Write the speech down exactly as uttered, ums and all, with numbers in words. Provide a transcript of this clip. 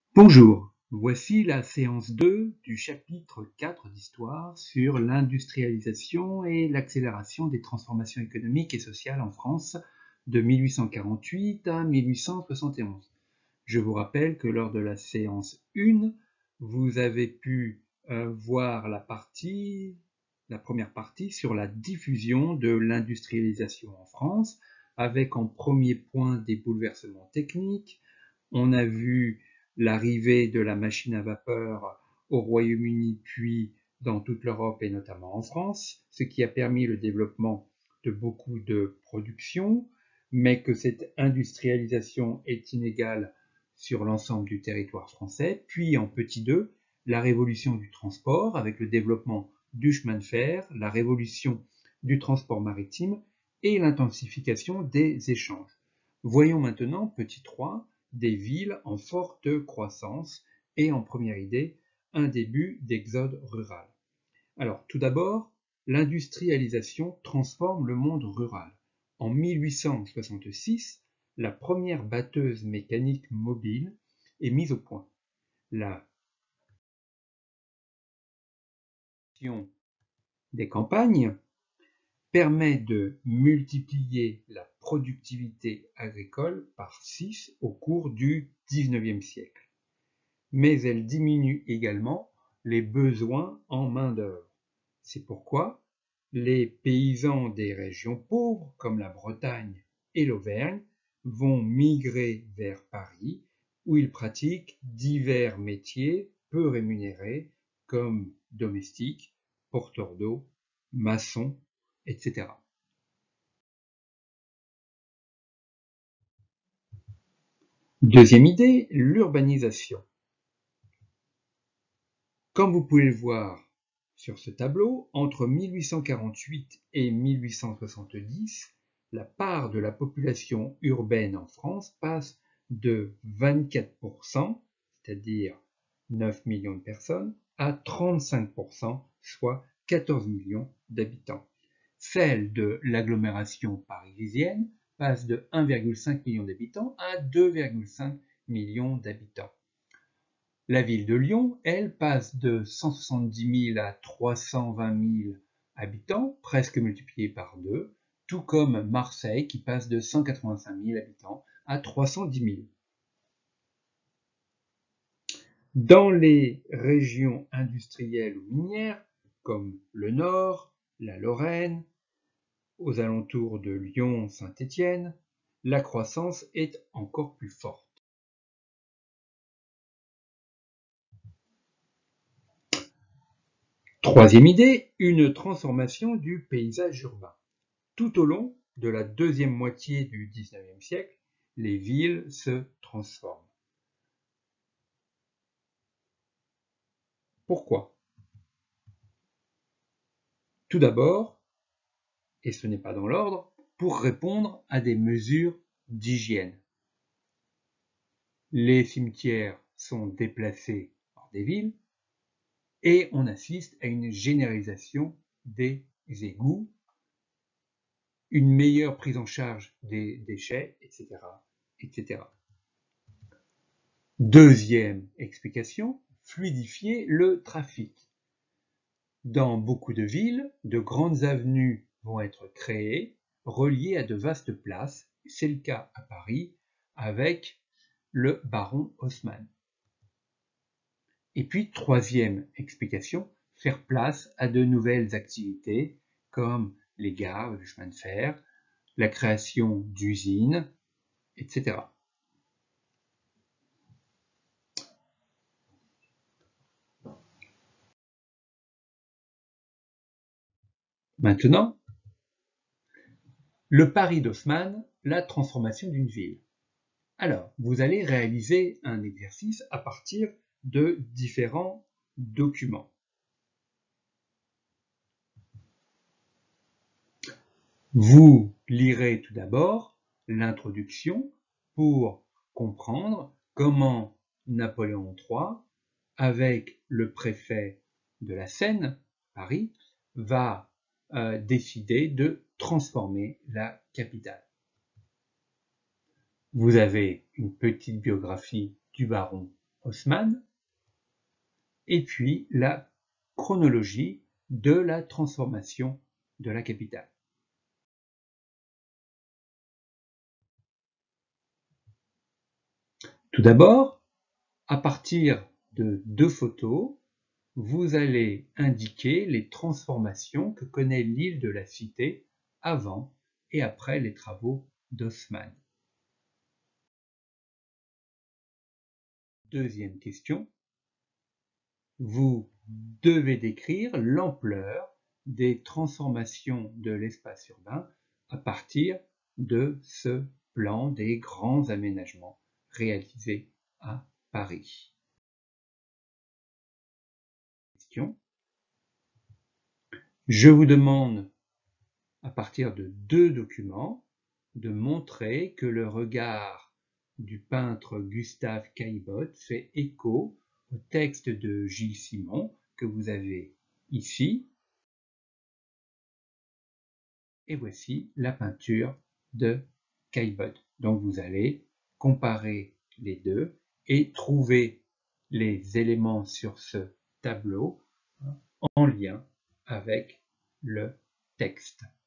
Bonjour, voici la séance deux du chapitre quatre d'Histoire sur l'industrialisation et l'accélération des transformations économiques et sociales en France de mille huit cent quarante-huit à mille huit cent soixante et onze. Je vous rappelle que lors de la séance un, vous avez pu euh, voir la partie, la première partie sur la diffusion de l'industrialisation en France, avec en premier point des bouleversements techniques. On a vu l'arrivée de la machine à vapeur au Royaume-Uni puis dans toute l'Europe et notamment en France, ce qui a permis le développement de beaucoup de productions, mais que cette industrialisation est inégale sur l'ensemble du territoire français. Puis en petit deux, la révolution du transport avec le développement du chemin de fer, la révolution du transport maritime et l'intensification des échanges. Voyons maintenant, petit trois, des villes en forte croissance et en première idée, un début d'exode rural. Alors tout d'abord, l'industrialisation transforme le monde rural. En mille huit cent soixante-six, la première batteuse mécanique mobile est mise au point. La des campagnes permet de multiplier la productivité agricole par six au cours du dix-neuvième siècle. Mais elle diminue également les besoins en main-d'œuvre. C'est pourquoi les paysans des régions pauvres, comme la Bretagne et l'Auvergne, vont migrer vers Paris, où ils pratiquent divers métiers peu rémunérés, comme domestiques, porteurs d'eau, maçons, et cetera. Deuxième idée, l'urbanisation. Comme vous pouvez le voir sur ce tableau, entre mille huit cent quarante-huit et mille huit cent soixante-dix, la part de la population urbaine en France passe de vingt-quatre pour cent, c'est-à-dire neuf millions de personnes, à trente-cinq pour cent, soit quatorze millions d'habitants. Celle de l'agglomération parisienne passe de un virgule cinq million d'habitants à deux virgule cinq millions d'habitants. La ville de Lyon, elle, passe de cent soixante-dix mille à trois cent vingt mille habitants, presque multiplié par deux, tout comme Marseille qui passe de cent quatre-vingt-cinq mille habitants à trois cent dix mille. Dans les régions industrielles ou minières, comme le Nord, la Lorraine, aux alentours de Lyon, Saint-Étienne, la croissance est encore plus forte. Troisième idée, une transformation du paysage urbain. Tout au long de la deuxième moitié du dix-neuvième siècle, les villes se transforment. Pourquoi? Tout d'abord, et ce n'est pas dans l'ordre, pour répondre à des mesures d'hygiène. Les cimetières sont déplacés hors des villes et on assiste à une généralisation des égouts, une meilleure prise en charge des déchets, et cetera, et cetera. Deuxième explication, fluidifier le trafic. Dans beaucoup de villes, de grandes avenues vont être créées, reliées à de vastes places. C'est le cas à Paris avec le baron Haussmann. Et puis, troisième explication, faire place à de nouvelles activités comme les gares, le chemin de fer, la création d'usines, et cetera. Maintenant, le Paris d'Haussmann, la transformation d'une ville. Alors, vous allez réaliser un exercice à partir de différents documents. Vous lirez tout d'abord l'introduction pour comprendre comment Napoléon trois, avec le préfet de la Seine, Paris, va euh, décider de transformer la capitale. Vous avez une petite biographie du baron Haussmann, et puis la chronologie de la transformation de la capitale. Tout d'abord, à partir de deux photos, vous allez indiquer les transformations que connaît l'île de la Cité avant et après les travaux d'Haussmann. Deuxième question, vous devez décrire l'ampleur des transformations de l'espace urbain à partir de ce plan des grands aménagements réalisés à Paris. Question. Je vous demande, à partir de deux documents, de montrer que le regard du peintre Gustave Caillebotte fait écho au texte de Gilles Simon que vous avez ici. Et voici la peinture de Caillebotte. Donc vous allez comparer les deux et trouver les éléments sur ce tableau en lien avec le texte.